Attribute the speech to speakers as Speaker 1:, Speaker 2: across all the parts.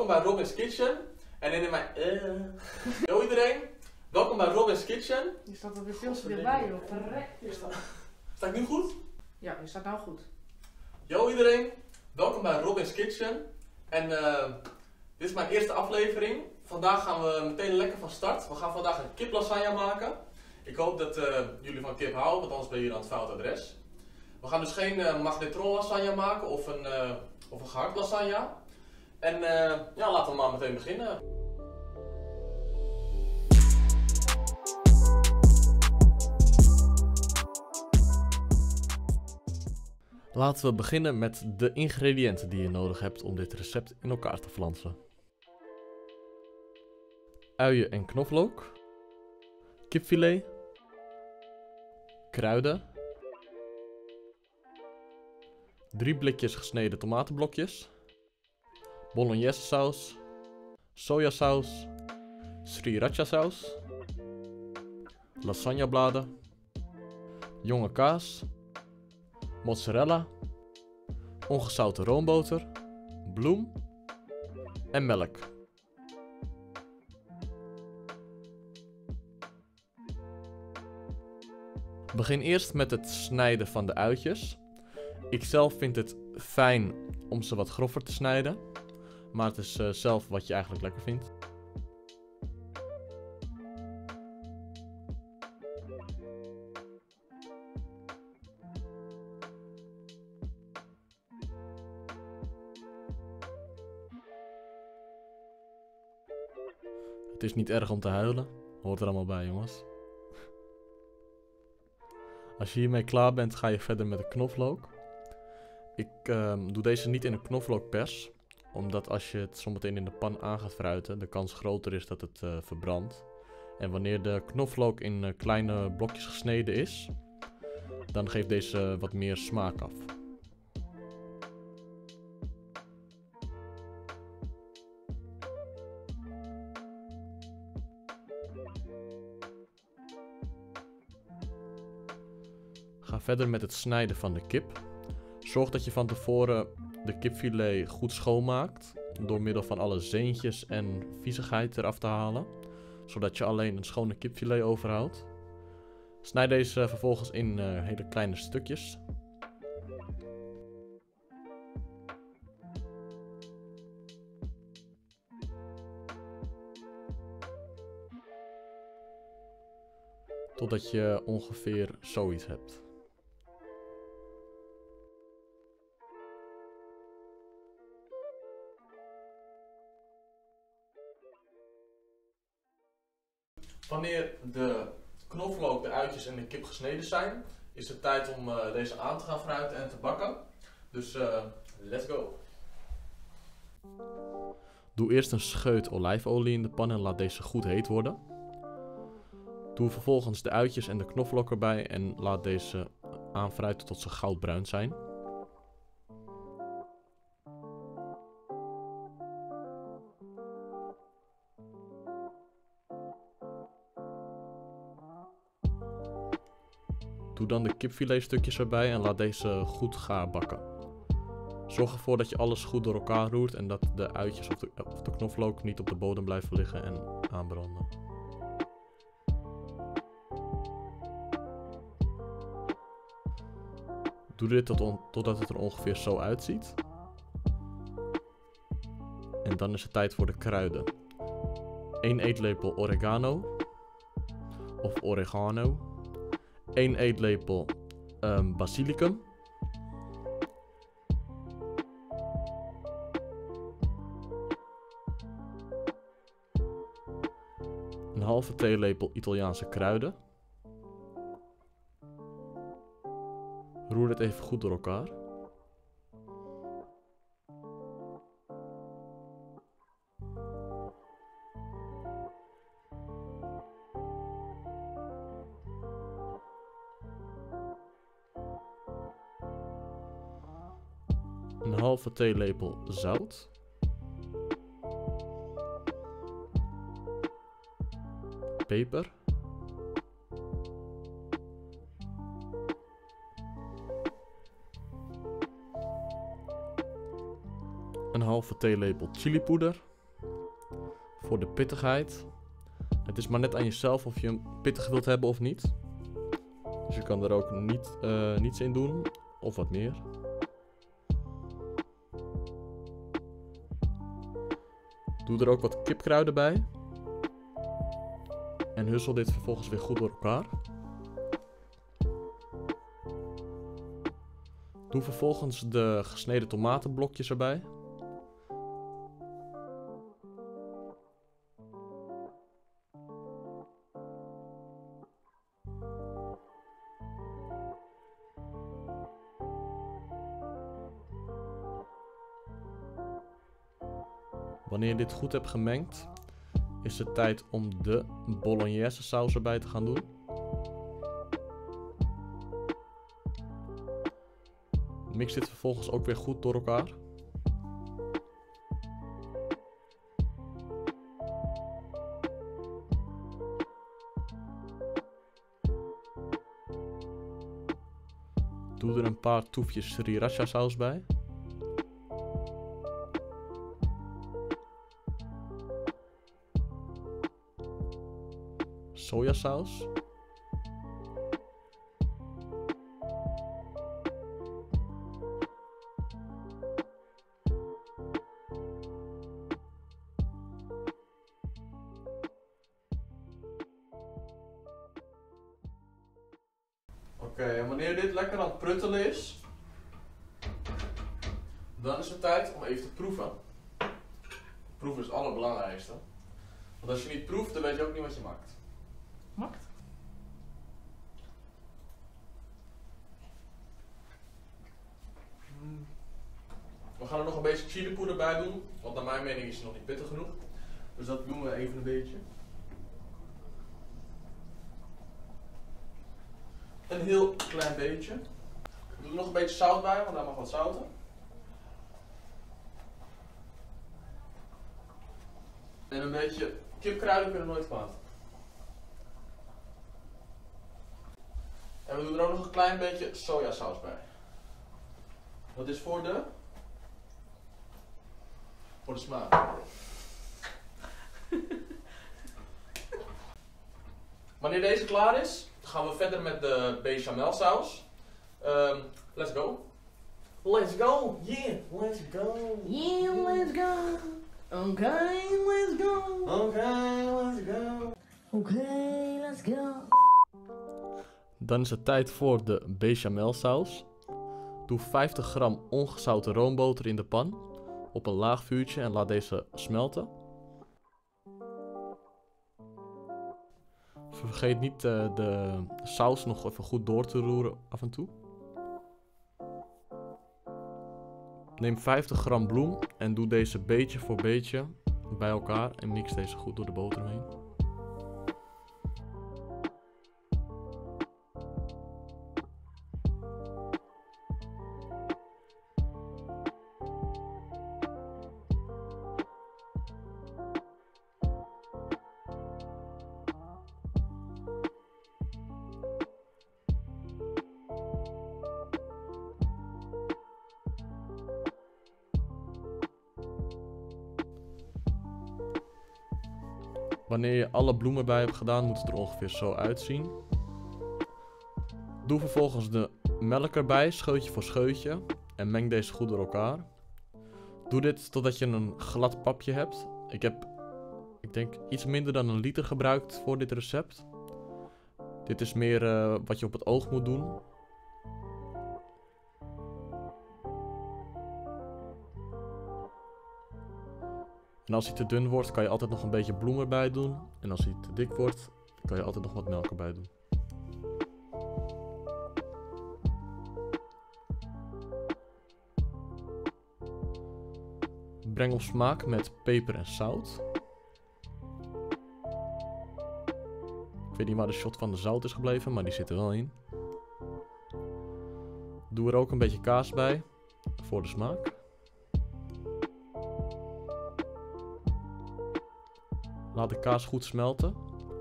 Speaker 1: bij Robin's Kitchen. En in mijn... Yo iedereen, welkom bij Robin's Kitchen.
Speaker 2: Je staat er weer veel te dichtbij, joh. Verrek.
Speaker 1: Sta ik nu goed?
Speaker 2: Ja, je staat nou goed.
Speaker 1: Yo iedereen, welkom bij Robin's Kitchen. En dit is mijn eerste aflevering. Vandaag gaan we meteen lekker van start. We gaan vandaag een kiplasagne maken. Ik hoop dat jullie van kip houden, want anders ben je hier aan het fout adres. We gaan dus geen magnetron lasagne maken of een gehakt lasagne. En ja, laten we maar meteen beginnen. Laten we beginnen met de ingrediënten die je nodig hebt om dit recept in elkaar te flansen. Uien en knoflook, kipfilet, kruiden, 3 blikjes gesneden tomatenblokjes, bolognese saus, sojasaus, sriracha saus, lasagnebladen, jonge kaas, mozzarella, ongezouten roomboter, bloem en melk. Begin eerst met het snijden van de uitjes. Ik zelf vind het fijn om ze wat grover te snijden, maar het is zelf wat je eigenlijk lekker vindt. Het is niet erg om te huilen, hoort er allemaal bij, jongens. Als je hiermee klaar bent, ga je verder met de knoflook. Ik doe deze niet in een knoflookpers, omdat als je het zometeen in de pan aan gaat fruiten, de kans groter is dat het verbrandt. En wanneer de knoflook in kleine blokjes gesneden is, dan geeft deze wat meer smaak af. Ga verder met het snijden van de kip. Zorg dat je van tevoren de kipfilet goed schoonmaakt, door middel van alle zeentjes en viezigheid eraf te halen, zodat je alleen een schone kipfilet overhoudt. Snijd deze vervolgens in hele kleine stukjes. Totdat je ongeveer zoiets hebt. Wanneer de knoflook, de uitjes en de kip gesneden zijn, is het tijd om deze aan te gaan fruiten en te bakken. Dus let's go! Doe eerst een scheut olijfolie in de pan en laat deze goed heet worden. Doe vervolgens de uitjes en de knoflook erbij en laat deze aanfruiten tot ze goudbruin zijn. Doe dan de kipfiletstukjes erbij en laat deze goed gaar bakken. Zorg ervoor dat je alles goed door elkaar roert en dat de uitjes of de knoflook niet op de bodem blijven liggen en aanbranden. Doe dit totdat het er ongeveer zo uitziet. En dan is het tijd voor de kruiden. 1 eetlepel oregano of oregano. 1 eetlepel basilicum. Een halve theelepel Italiaanse kruiden. Roer dit even goed door elkaar. Een halve theelepel zout. Peper. Een halve theelepel chilipoeder. voor de pittigheid. Het is maar net aan jezelf of je hem pittig wilt hebben of niet. Dus je kan er ook niets in doen of wat meer. Doe er ook wat kipkruiden bij. En hussel dit vervolgens weer goed door elkaar. Doe vervolgens de gesneden tomatenblokjes erbij. Wanneer je dit goed hebt gemengd, is het tijd om de bolognese saus erbij te gaan doen. Mix dit vervolgens ook weer goed door elkaar. Doe er een paar toefjes sriracha saus bij. Sojasaus. Oké, en wanneer dit lekker aan het pruttelen is, dan is het tijd om even te proeven. Proeven is het allerbelangrijkste. Want als je niet proeft, dan weet je ook niet wat je maakt.
Speaker 2: Makt?
Speaker 1: We gaan er nog een beetje chilipoeder bij doen, want naar mijn mening is het nog niet pittig genoeg. Dus dat doen we even een beetje. Een heel klein beetje. We doen er nog een beetje zout bij, want daar mag wat zouten. En een beetje kipkruiden kunnen nooit kwaad. En we doen er ook nog een klein beetje sojasaus bij. Dat is voor de smaak. Wanneer deze klaar is, gaan we verder met de bechamel saus. Let's go. Let's go. Yeah, let's go.
Speaker 2: Yeah, let's go. Okay, let's go.
Speaker 1: Okay, let's go.
Speaker 2: Okay, let's go.
Speaker 1: Dan is het tijd voor de bechamel saus. Doe 50 gram ongezouten roomboter in de pan op een laag vuurtje en laat deze smelten. Vergeet niet de saus nog even goed door te roeren af en toe. Neem 50 gram bloem en doe deze beetje voor beetje bij elkaar en mix deze goed door de boter heen. Wanneer je alle bloemen bij hebt gedaan, moet het er ongeveer zo uitzien. Doe vervolgens de melk erbij, scheutje voor scheutje, en meng deze goed door elkaar. Doe dit totdat je een glad papje hebt. Ik denk iets minder dan een liter gebruikt voor dit recept. Dit is meer wat je op het oog moet doen. En als hij te dun wordt, kan je altijd nog een beetje bloem erbij doen. En als hij te dik wordt, kan je altijd nog wat melk erbij doen. Breng op smaak met peper en zout. Ik weet niet waar de shot van de zout is gebleven, maar die zit er wel in. Doe er ook een beetje kaas bij, voor de smaak. Laat de kaas goed smelten.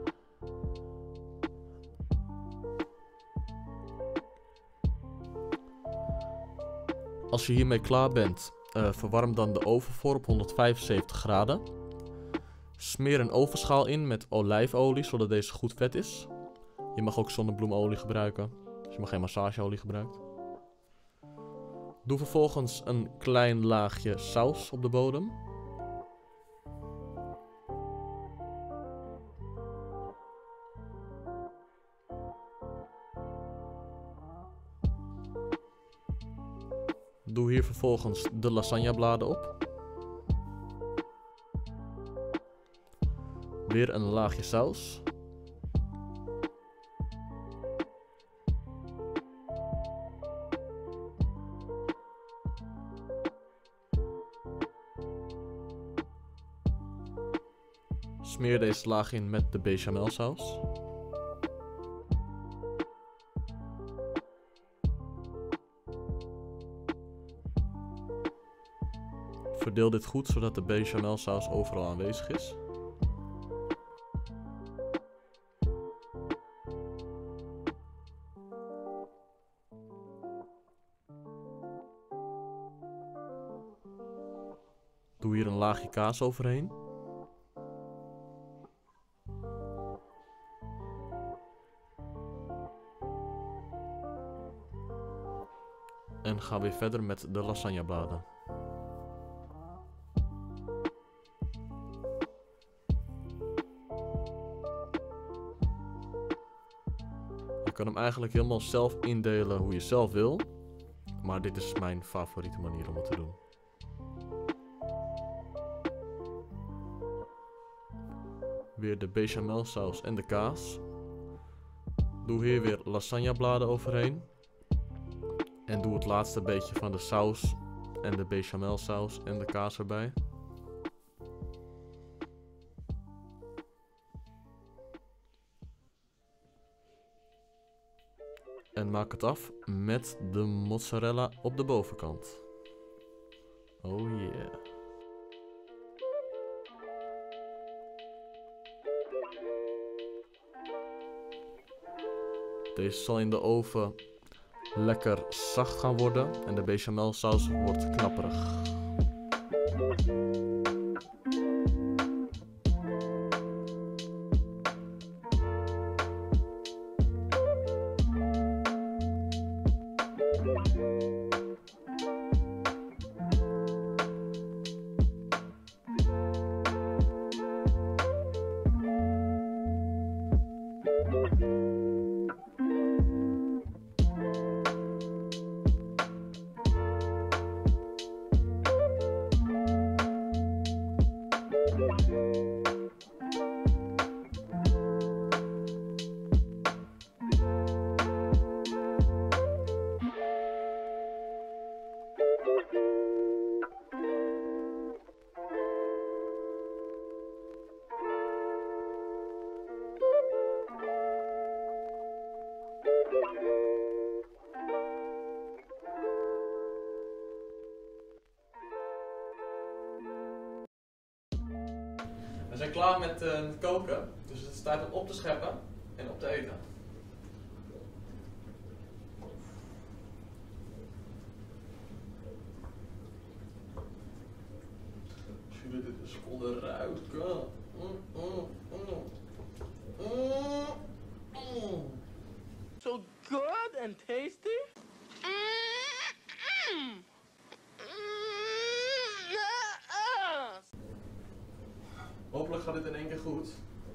Speaker 1: Als je hiermee klaar bent, verwarm dan de oven voor op 175 graden. Smeer een ovenschaal in met olijfolie, zodat deze goed vet is. Je mag ook zonnebloemolie gebruiken, dus je mag geen massageolie gebruiken. Doe vervolgens een klein laagje saus op de bodem. Doe hier vervolgens de lasagnebladen op. Weer een laagje saus. Smeer deze laag in met de bechamelsaus. Verdeel dit goed zodat de bechamelsaus overal aanwezig is. Doe hier een laagje kaas overheen. En ga weer verder met de lasagnebladen. Je kan hem eigenlijk helemaal zelf indelen hoe je zelf wil. Maar dit is mijn favoriete manier om het te doen. Weer de bechamelsaus en de kaas. Doe hier weer lasagnebladen overheen. En doe het laatste beetje van de saus en de bechamelsaus en de kaas erbij. En maak het af met de mozzarella op de bovenkant. Oh yeah. Deze zal in de oven lekker zacht gaan worden en de bechamelsaus wordt knapperig. We zijn klaar met koken, dus het is tijd om op te scheppen en op te eten. Als jullie dit eens konden ruiken.
Speaker 2: So good and tasty.
Speaker 1: Hopelijk gaat dit in één keer goed.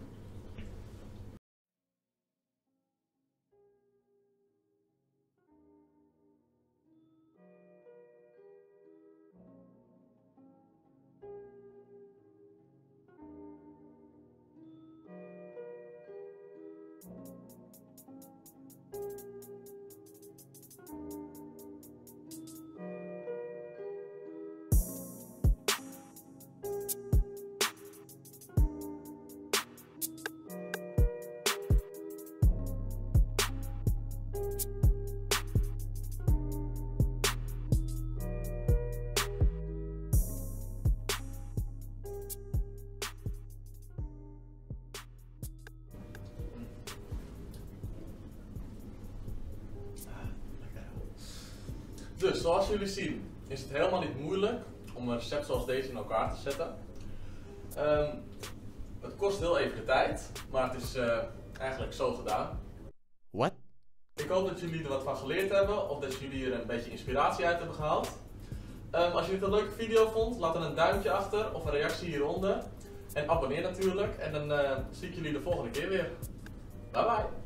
Speaker 1: Dus zoals jullie zien is het helemaal niet moeilijk om een recept zoals deze in elkaar te zetten. Het kost heel even de tijd, maar het is eigenlijk zo gedaan.
Speaker 3: What?
Speaker 1: Ik hoop dat jullie er wat van geleerd hebben of dat jullie er een beetje inspiratie uit hebben gehaald. Als je dit een leuke video vond, laat dan een duimpje achter of een reactie hieronder. En abonneer natuurlijk en dan zie ik jullie de volgende keer weer. Bye bye!